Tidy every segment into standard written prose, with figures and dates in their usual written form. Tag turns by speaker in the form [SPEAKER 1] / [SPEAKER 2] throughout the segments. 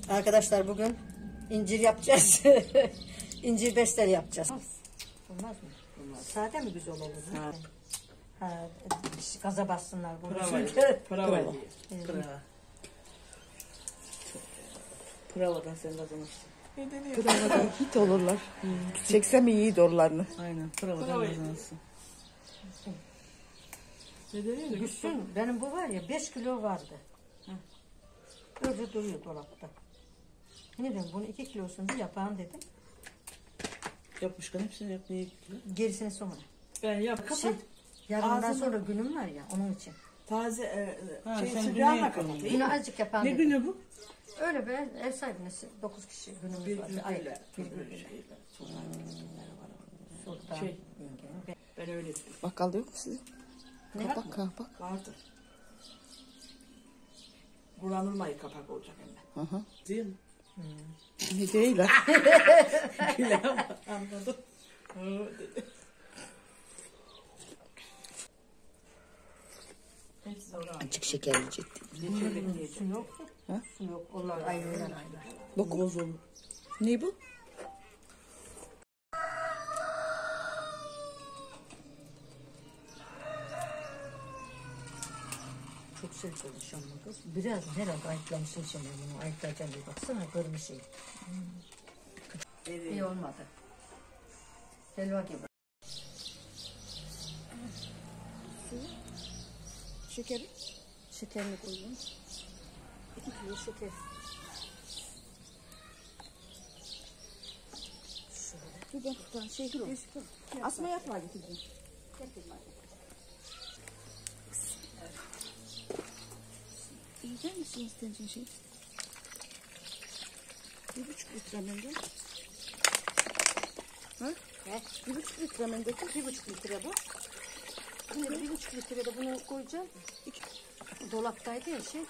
[SPEAKER 1] Arkadaşlar bugün incir yapacağız. İncir besteli yapacağız. Olmaz mı? Olmaz. Sade mi güzel olur? Ha, gaza bassınlar bunu.
[SPEAKER 2] Prava. Pravadan sen kazanırsın.
[SPEAKER 3] Pravadan hit olurlar. Çeksem iyi dorlarını.
[SPEAKER 2] Aynen. Pravadan kazanırsın.
[SPEAKER 1] Gülsün, benim bu var ya 5 kilo vardı. Öyle duruyor dolapta. Ne diyorum bunu 2 kilosunu bir yapağım dedim.
[SPEAKER 2] Yapmışken hepsini yapmayı
[SPEAKER 1] Gerisini sonra.
[SPEAKER 2] ben yap. Kapat.
[SPEAKER 1] Yarından
[SPEAKER 2] Ağzını-
[SPEAKER 1] sonra günüm var ya onun için.
[SPEAKER 2] Taze
[SPEAKER 3] sen
[SPEAKER 2] sıcağına
[SPEAKER 3] güne
[SPEAKER 2] kapat.
[SPEAKER 1] Günü azıcık yapağım
[SPEAKER 2] Ne
[SPEAKER 1] dedim.
[SPEAKER 2] günü bu?
[SPEAKER 1] Öyle be ev sahibine 9 kişi günümüz var. Ay, Sultan.
[SPEAKER 2] Şey. Ben öyle dedim.
[SPEAKER 3] Bakkalda yok mu sizin?
[SPEAKER 1] Ne
[SPEAKER 3] Kapak
[SPEAKER 1] yapma?
[SPEAKER 3] kapak.
[SPEAKER 2] Vardır. Kullanılmayı kapak olacak hemen.
[SPEAKER 3] Hı hı.
[SPEAKER 2] Değil mi?
[SPEAKER 3] Ne değil ha?
[SPEAKER 2] Bile ama anladım. Dedi. Hepsi orada.
[SPEAKER 3] Azıcık şekerli ciddi.
[SPEAKER 1] Su yok. Su yok. Onlar ayrılar.
[SPEAKER 3] Boz olur. Ne bu?
[SPEAKER 1] Çok sert çalışıyorum bu kız. Biraz herhalde ayıklamışsın şimdi bunu. Ayıklayacağım diye baksana görmüş şey. İyi olmadı. Helva gibi.
[SPEAKER 3] Şekeri.
[SPEAKER 1] Şekerini koyuyorum. 2 kilo şeker.
[SPEAKER 3] Dur ben tutan şey kilo. Asma yapma getirdim. Yiyecek misin isteneceğin şey? 1,5 litre mende. Ha?
[SPEAKER 1] Ne?
[SPEAKER 3] 1,5 litre mende.
[SPEAKER 1] 1,5 litre bu. Yine 1,5 litre de bunu koyacağım. Dolaptaydı ya şey.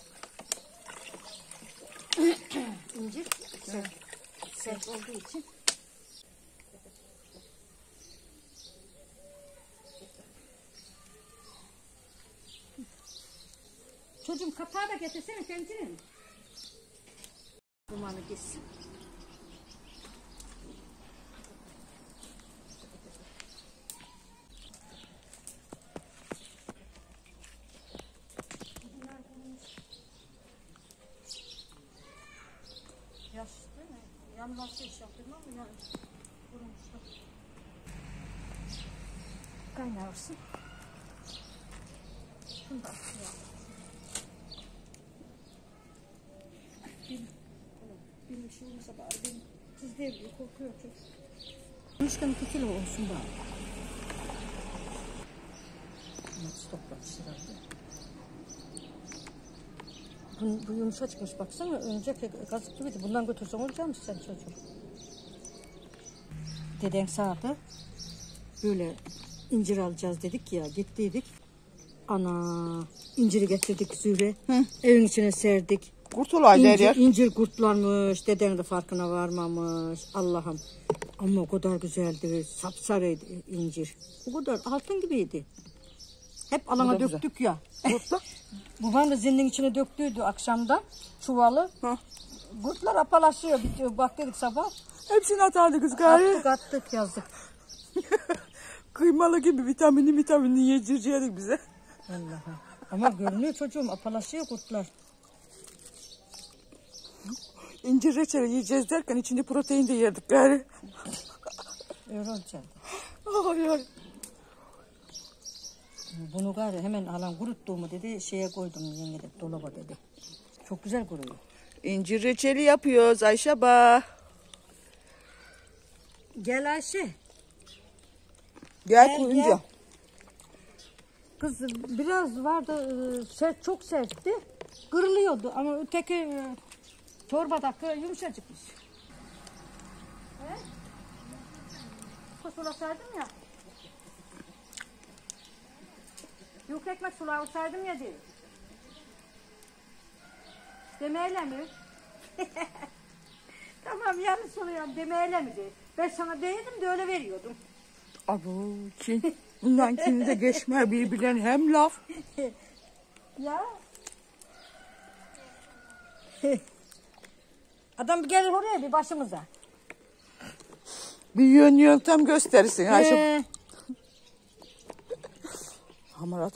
[SPEAKER 1] İncir. Sert olduğu için. Çocuğum kapağı da getirsene tencerenin. Dumanı gitsin. Yaş değil mi? Yanmazsa iş yaptırmam mı? Yani kurumuşlar. Kaynarsın. Şunu da atayım. Benim şey olmasa bari benim kız devriyor, korkuyor çok. Konuşkan 2 kilo olsun bari. Nasıl toplamış herhalde. Bu yumuşacıkmış baksana. Önceki kazık gibiydi. Bundan götürsen olacakmış sen çocuğum. Deden sağdı. Böyle incir alacağız dedik ya. Gittiydik. Ana inciri getirdik Zühre. Evin içine serdik.
[SPEAKER 3] Kurtulaydı her yer.
[SPEAKER 1] İncir kurtlanmış. Deden de farkına varmamış. Allah'ım. Ama o kadar güzeldi. Sapsarıydı incir. O kadar altın gibiydi. Hep alana döktük ya.
[SPEAKER 3] Kurtla.
[SPEAKER 1] Babam da zindin içine döktüydü akşamdan çuvalı. Kurtlar apalaşıyor. Bitiyor. Bak dedik sabah.
[SPEAKER 3] Hepsini atardı kız gari.
[SPEAKER 1] Attık yazdık.
[SPEAKER 3] Kıymalı gibi vitamini yedirceydik bize.
[SPEAKER 1] Allah'ım. Ama görünüyor çocuğum apalaşıyor kurtlar.
[SPEAKER 3] İncir reçeli yiyeceğiz derken içinde protein de yerdik gari.
[SPEAKER 1] Öyle olacak.
[SPEAKER 3] Ay ay.
[SPEAKER 1] Bunu gari hemen alan kuruttuğumu dedi şeye koydum yenge de dolaba dedi. Çok güzel kuruyor.
[SPEAKER 3] İncir reçeli yapıyoruz Ayşe ba.
[SPEAKER 1] Gel Ayşe.
[SPEAKER 3] Gel koyunca.
[SPEAKER 1] Kız biraz vardı sert çok sertti. Kırılıyordu ama öteki çorbadaki yumuşacıkmış. Sula serdim ya. Yok ekmek sulağı serdim ya diyor. Demeyle mi? Tamam yanlış oluyor demeyle mi diyor. Ben sana değildim de öyle veriyordum.
[SPEAKER 3] Abo ki bundan kimi de geçme birbirlerine hem laf.
[SPEAKER 1] Ya. Adam bir gelir oraya bir başımıza.
[SPEAKER 3] Bir yöntem gösterirsin Ayşe.
[SPEAKER 1] Ee,
[SPEAKER 3] Hamarat.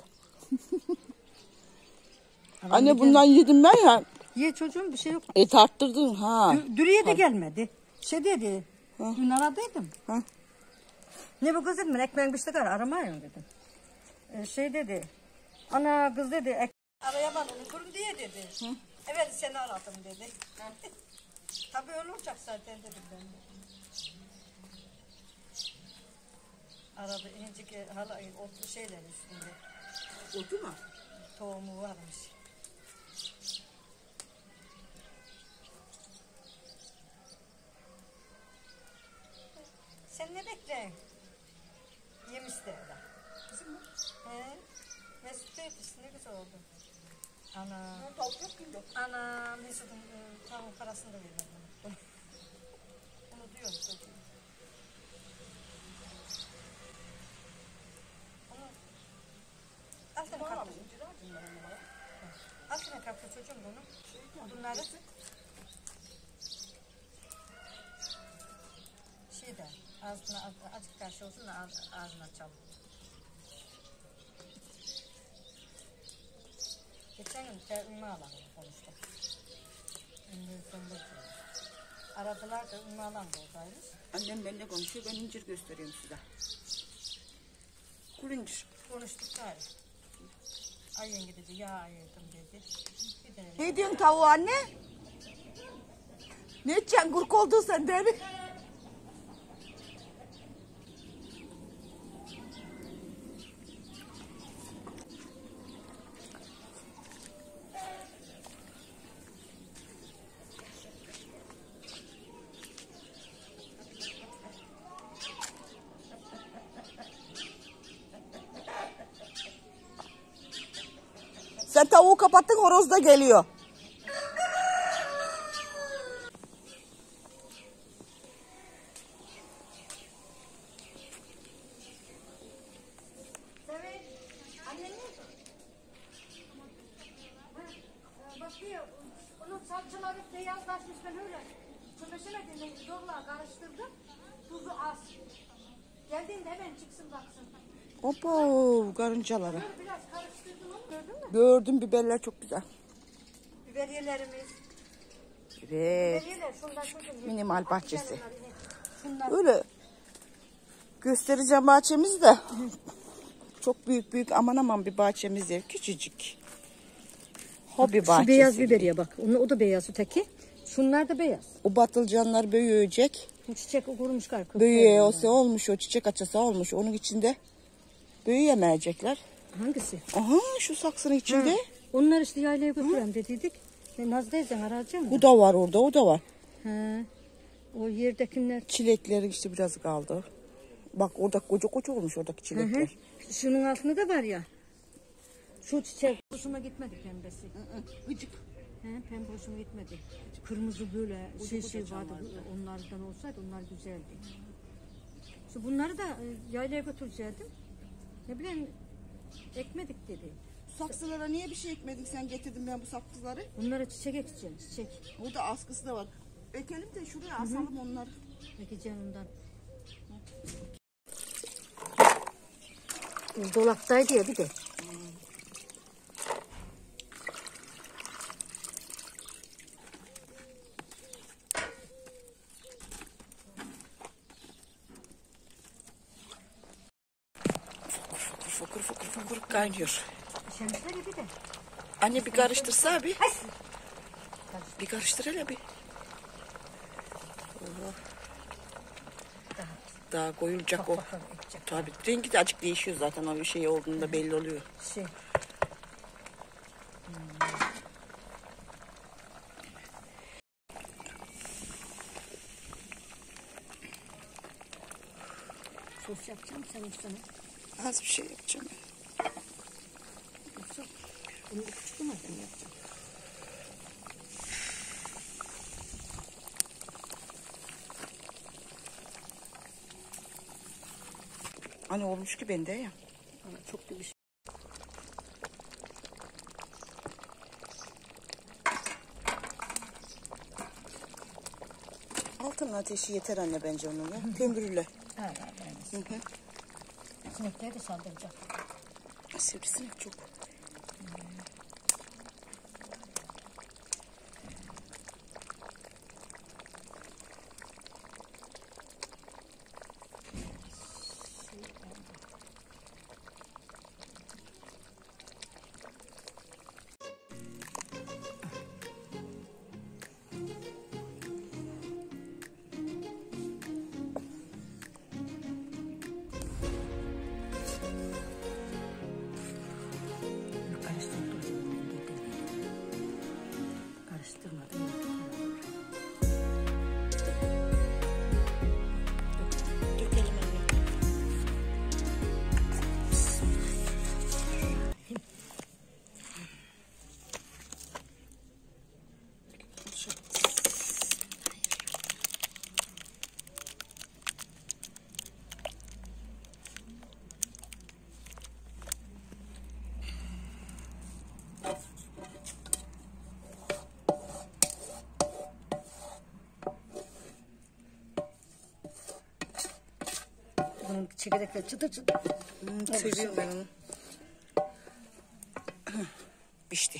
[SPEAKER 3] Anne bundan yedim ben ya.
[SPEAKER 1] ye çocuğum bir şey yok.
[SPEAKER 3] Et arttırdın ha.
[SPEAKER 1] Dürüye de gelmedi. Şey dedi. Dün aradıydım.
[SPEAKER 3] Ha.
[SPEAKER 1] Ne bu kız dedim ben ekmeğin bir şey aramayın dedim. Şey dedi. Ana kız dedi. Arayamadım kurum diye dedi. Evet seni aradım dedi. Tabii öyle olacak zaten dedim ben. Aradı incik hala otlu şeyler üstünde.
[SPEAKER 2] Otu mu?
[SPEAKER 1] Tohumu varmış. Sen ne bekleyin? Yemiş de öyle. Kızım mı? He. Mesut Bey ne güzel oldu. Ana. Ana Mesut'un tavuk parasını da vermedim. Onu diyorum çocuğum. Al sana kapı. Al sana kapı çocuğum bunu. Bunları. Şeyde ağzına azıcık karşı olsun da ağzına açalım. Geçen gün Ümmü Alan'la konuştuk. Ümmü sonunda aradılar da Ümmü Alan da oradaymış.
[SPEAKER 3] Annem benimle konuşuyor. Ben incir gösteriyorum size. Kuru incir.
[SPEAKER 1] Konuştuk gari. Ay yenge dedi ya ayırdım dedi. Bir tane
[SPEAKER 3] Ne diyorsun tavuğu anne? Ne edeceksin? Kurk oldun sen değil mi? Sen tavuğu kapattın, horoz da geliyor.
[SPEAKER 1] Bakıyor, onun salçaları beyazlaşmış ben öyle. Çömeşemedim, zorla karıştırdım. Tuzu az. Geldiğinde hemen çıksın baksın.
[SPEAKER 3] Hoppa karıncalara.
[SPEAKER 1] Böyle biraz karıştırdım onu gördün mü?
[SPEAKER 3] Gördüm, biberler çok güzel.
[SPEAKER 1] Biberiyelerimiz.
[SPEAKER 3] Evet.
[SPEAKER 1] Biberiyeler şundan çocuğum.
[SPEAKER 3] Minimal bahçesi.
[SPEAKER 1] Şunlar.
[SPEAKER 3] Öyle göstereceğim bahçemizi de. Çok büyük aman aman bir bahçemiz değil. Küçücük. Hobi bahçesi.
[SPEAKER 1] Şu beyaz biberiye bak. O da beyaz öteki. Şunlar da beyaz.
[SPEAKER 3] O batılcanlar büyüyecek.
[SPEAKER 1] Bu çiçek kurumuş galiba.
[SPEAKER 3] Büyüyorsa olmuş, o çiçek açası olmuş. Onun içinde büyüyemeyecekler.
[SPEAKER 1] Hangisi?
[SPEAKER 3] Aha şu saksının içinde.
[SPEAKER 1] Ha. Onlar işte yaylaya götürelim dediydik. Nazlı teyzen arayacağım.
[SPEAKER 3] Bu da var orada, o da var.
[SPEAKER 1] He. O yerdekiler.
[SPEAKER 3] Çilekleri işte biraz kaldı. Bak orada koca olmuş oradaki çilekler.
[SPEAKER 1] Şunun altında da var ya. Şu çiçek hoşuma gitmedi pembesi.
[SPEAKER 3] Gıcık.
[SPEAKER 1] He, pembe hoşuma gitmedi. Kırmızı böyle şey vardı. Onlardan olsaydı onlar güzeldi. Şu bunları da yaylaya götürecektim. Ne bileyim ekmedik dedi.
[SPEAKER 3] Saksılara niye bir şey ekmedin sen, getirdin ben bu saksıları?
[SPEAKER 1] Bunlara çiçek ekeceğim, çiçek.
[SPEAKER 3] Orada askısı da var. Ekelim de şuraya asalım onları.
[SPEAKER 1] Ekeceğim ondan. Dolaptaydı ya bir de.
[SPEAKER 3] Fokur kaynıyor.
[SPEAKER 1] Şemsiye bir de.
[SPEAKER 3] Anne bir karıştırsa bir. Bir karıştır hele bir. Daha koyulacak o. Tabii rengi de açık değişiyor zaten, o bir şey olduğunda belli oluyor.
[SPEAKER 1] Şey. Sos yapacağım sen sana.
[SPEAKER 3] Az bir şey yapacağım.
[SPEAKER 1] Bunu küçük mü yapacağım?
[SPEAKER 3] Hani olmuş ki bende ya.
[SPEAKER 1] Çok da bir şey.
[SPEAKER 3] Altının ateşi yeter anne bence onun ya. Kömürle.
[SPEAKER 1] Ha, evet. Sinekleri de saldıracak.
[SPEAKER 3] Sivrisinek çok. Dökelim anne.
[SPEAKER 1] Bunun çekirdekleri çıtır çıtır.
[SPEAKER 3] Seviyorum ben onu. Pişti.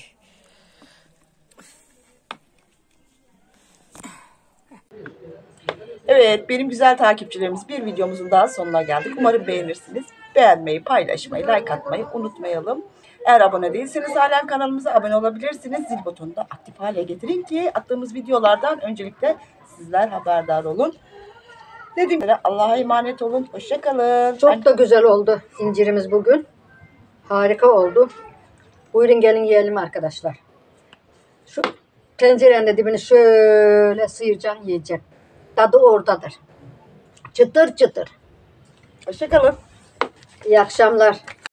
[SPEAKER 3] Evet, benim güzel takipçilerimiz, bir videomuzun daha sonuna geldik. Umarım beğenirsiniz. Beğenmeyi, paylaşmayı, like atmayı unutmayalım. Eğer abone değilseniz halen kanalımıza abone olabilirsiniz. Zil butonunu da aktif hale getirin ki attığımız videolardan öncelikle sizler haberdar olun. Dediğim gibi Allah'a emanet olun. Hoşça kalın.
[SPEAKER 1] Çok da güzel oldu incirimiz bugün. Harika oldu. Buyurun gelin yiyelim arkadaşlar. Şu tencerenin de dibini şöyle sıyıracaksın yiyeceksin. Tadı oradadır. Çıtır çıtır.
[SPEAKER 3] Hoşça kalın.
[SPEAKER 1] İyi akşamlar.